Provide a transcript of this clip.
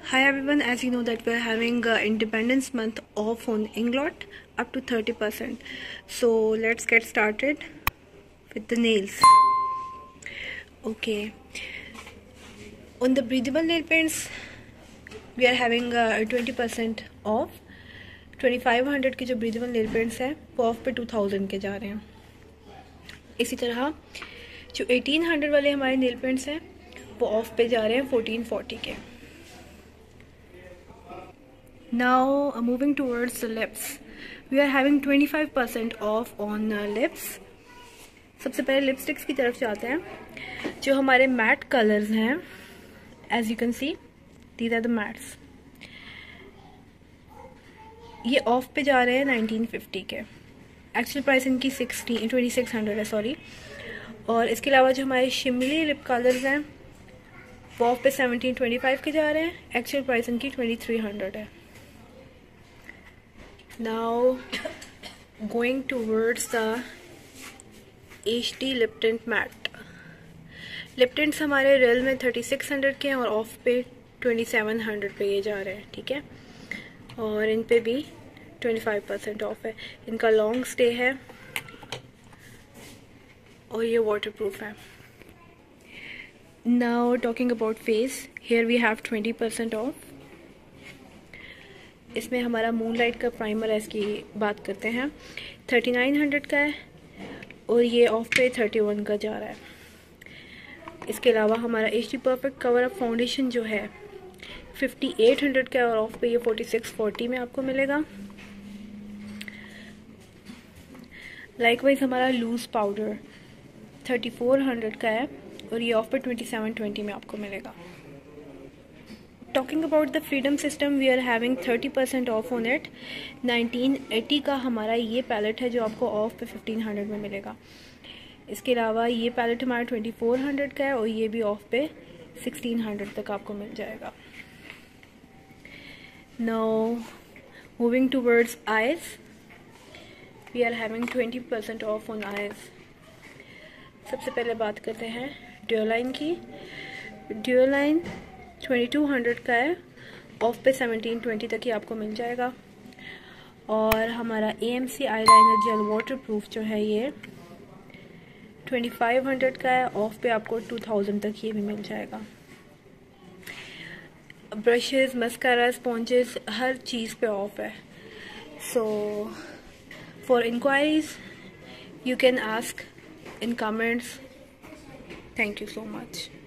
Hi everyone, as you know that we're having Independence Month off on Inglot up to 30%. So let's get started with the nails. Okay, on the breathable nail paints we are having 20% off. 2500 के जो breathable nail paints है वो of पे 2000 के जा रहे हैं. इसी तरह जो 1800 वाले हमारे नेल पेंट्स हैं वो ऑफ पे जा रहे हैं 1440 के. Now moving towards the lips, we are having 25% off on lips. सबसे पहले लिपस्टिक्स की तरफ जाते हैं. जो हमारे मैट कलर्स हैं, as you can see, these are the mattes. ये ऑफ पे जा रहे हैं 1950 के. एक्चुअल प्राइस इनकी 2600 है, सॉरी. और इसके अलावा जो हमारे शिमली लिप कलर्स हैं वो ऑफ पे 1725 के जा रहे हैं. एक्चुअल प्राइस इनकी 2300 है. Now going towards the HD lip tint matte. Lip tints हमारे रियल में 3600 के हैं और ऑफ पे 2700 पे ये जा रहे हैं. ठीक है, और इन पे भी 25% ऑफ है. इनका लॉन्ग स्टे है और ये वाटरप्रूफ है. Now talking about face, here we have 20% off. इसमें हमारा मूनलाइट का प्राइमर है, इसकी बात करते हैं. 3900 का है और ये ऑफ पे 31 का जा रहा है. इसके अलावा हमारा HD perfect cover up foundation जो है 5800 का है और ऑफ पे ये 4640 में आपको मिलेगा. लाइकवाइज हमारा लूज पाउडर 3400 का है और ये ऑफ पे 2720 में आपको मिलेगा. Talking about the Freedom System, we are having 30% off on it. 1980 का हमारा ये पैलेट है जो आपको ऑफ पे 1500 में मिलेगा. इसके अलावा ये पैलेट हमारा 2400 का है और ये भी ऑफ पे 1600 तक आपको मिल जाएगा. Now moving towards eyes, we are having 20% off on eyes. सबसे पहले बात करते हैं ड्यूलाइन की. ड्यूलाइन 2200 का है, ऑफ पे 1720 तक ही आपको मिल जाएगा. और हमारा AMC आईलाइनर जेल वाटरप्रूफ जो है ये 2500 का है, ऑफ पे आपको 2000 तक ये भी मिल जाएगा. ब्रशेस, मस्कारा, स्पॉन्जेस, हर चीज़ पे ऑफ है. So for inquiries you can ask in comments. Thank you so much.